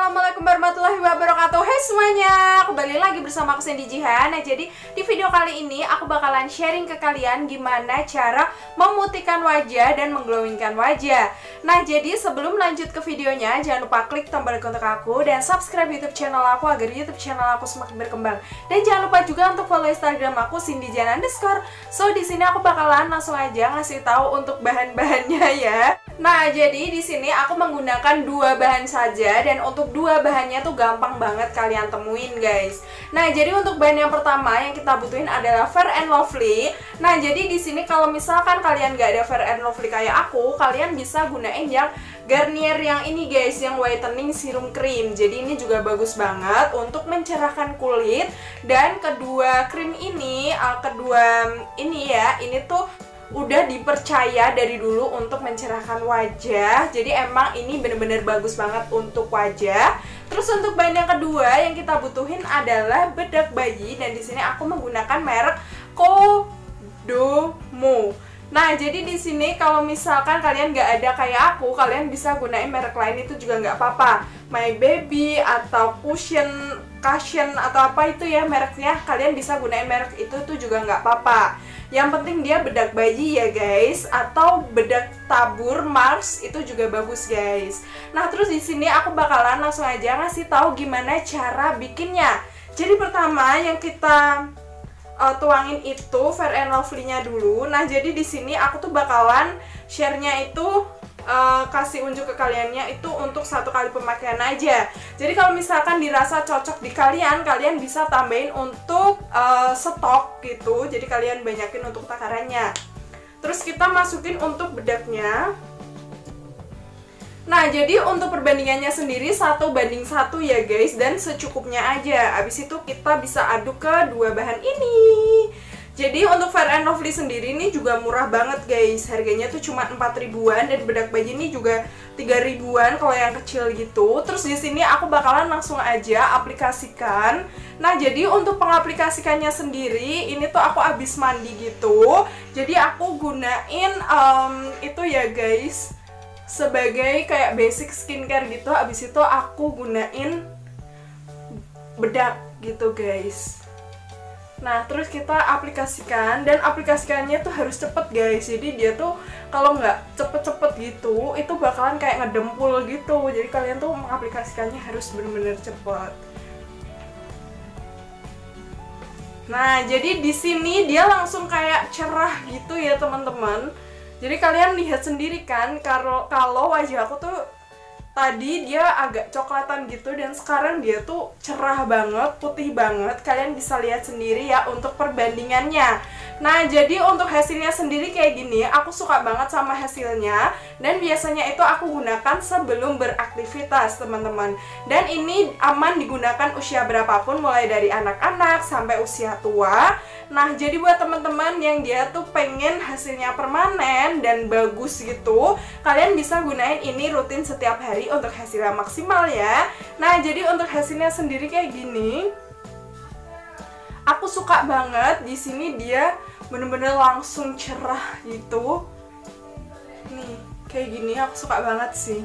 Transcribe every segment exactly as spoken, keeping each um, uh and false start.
Assalamualaikum warahmatullahi wabarakatuh. Hai semuanya, kembali lagi bersama aku Cindy Jihan. Nah, jadi di video kali ini aku bakalan sharing ke kalian gimana cara memutihkan wajah dan mengglowingkan wajah. Nah, jadi sebelum lanjut ke videonya, jangan lupa klik tombol icon untuk aku dan subscribe YouTube channel aku agar YouTube channel aku semakin berkembang. Dan jangan lupa juga untuk follow Instagram aku Cindy Jihan underscore. So di sini aku bakalan langsung aja ngasih tahu untuk bahan-bahannya ya. Nah, jadi di sini aku menggunakan dua bahan saja dan untuk dua bahannya tuh gampang banget kalian temuin, guys. Nah, jadi untuk bahan yang pertama yang kita butuhin adalah Fair and Lovely. Nah, jadi di sini kalau misalkan kalian gak ada Fair and Lovely kayak aku, kalian bisa gunain yang Garnier yang ini, guys, yang whitening serum cream. Jadi ini juga bagus banget untuk mencerahkan kulit. Dan kedua krim ini, uh, kedua ini ya, ini tuh udah dipercaya dari dulu untuk mencerahkan wajah. Jadi emang ini bener-bener bagus banget untuk wajah. Terus untuk bahan yang kedua yang kita butuhin adalah bedak bayi dan di sini aku menggunakan merek Kodomo. Nah, jadi di sini kalau misalkan kalian nggak ada kayak aku, kalian bisa gunain merek lain itu juga nggak apa-apa. My Baby atau Cushion, Cushion atau apa itu ya mereknya, kalian bisa gunain merek itu tuh juga nggak apa-apa. Yang penting dia bedak bayi ya guys, atau bedak tabur Mars itu juga bagus guys. Nah, terus di sini aku bakalan langsung aja ngasih tahu gimana cara bikinnya. Jadi pertama yang kita uh, tuangin itu Fair and Lovely-nya dulu. Nah, jadi di sini aku tuh bakalan share-nya itu Uh, kasih unjuk ke kaliannya itu untuk satu kali pemakaian aja. Jadi kalau misalkan dirasa cocok di kalian, kalian bisa tambahin untuk uh, stok gitu. Jadi kalian banyakin untuk takarannya. Terus kita masukin untuk bedaknya. Nah, jadi untuk perbandingannya sendiri satu banding satu ya guys, dan secukupnya aja. Abis itu kita bisa aduk ke dua bahan ini. Jadi untuk Fair and Lovely sendiri ini juga murah banget guys. Harganya tuh cuma empat ribuan dan bedak bayi ini juga tiga ribuan kalau yang kecil gitu. Terus di sini aku bakalan langsung aja aplikasikan. Nah, jadi untuk pengaplikasikannya sendiri ini tuh aku abis mandi gitu. Jadi aku gunain um, itu ya guys sebagai kayak basic skincare gitu. Abis itu aku gunain bedak gitu guys. Nah, terus kita aplikasikan, dan aplikasikannya tuh harus cepet guys. Jadi dia tuh kalau nggak cepet-cepet gitu, itu bakalan kayak ngedempul gitu. Jadi kalian tuh mengaplikasikannya harus bener-bener cepet. Nah, jadi di sini dia langsung kayak cerah gitu ya teman-teman. Jadi kalian lihat sendiri kan, kalau kalau wajah aku tuh tadi dia agak coklatan gitu dan sekarang dia tuh cerah banget, putih banget. Kalian bisa lihat sendiri ya untuk perbandingannya. Nah, jadi untuk hasilnya sendiri kayak gini, aku suka banget sama hasilnya. Dan biasanya itu aku gunakan sebelum beraktivitas teman-teman. Dan ini aman digunakan usia berapapun, mulai dari anak-anak sampai usia tua. Nah, jadi buat teman-teman yang dia tuh pengen hasilnya permanen dan bagus gitu, kalian bisa gunain ini rutin setiap hari untuk hasilnya maksimal ya. Nah, jadi untuk hasilnya sendiri kayak gini. Aku suka banget di sini dia bener-bener langsung cerah gitu. Nih, kayak gini aku suka banget sih.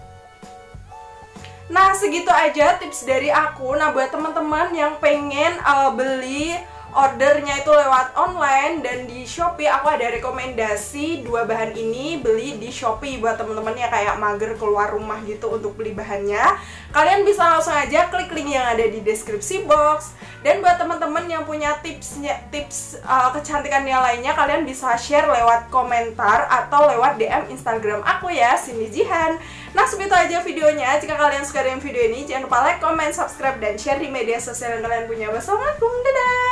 Nah, segitu aja tips dari aku. Nah, buat teman-teman yang pengen uh, beli ordernya itu lewat online dan di Shopee, aku ada rekomendasi dua bahan ini beli di Shopee buat temen-temen yang kayak mager keluar rumah gitu untuk beli bahannya. Kalian bisa langsung aja klik link yang ada di deskripsi box. Dan buat temen-temen yang punya tipsnya, tips uh, kecantikannya lainnya, kalian bisa share lewat komentar atau lewat D M Instagram aku ya, Cindy Jihan. Nah, segitu aja videonya. Jika kalian suka dengan video ini, jangan lupa like, comment, subscribe, dan share di media sosial yang kalian punya. Wassalamualaikum, dadah!